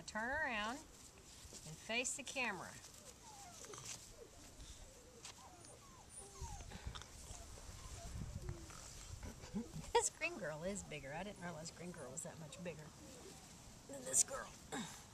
turn around and face the camera. This green girl is bigger. I didn't realize green girl was that much bigger than this girl.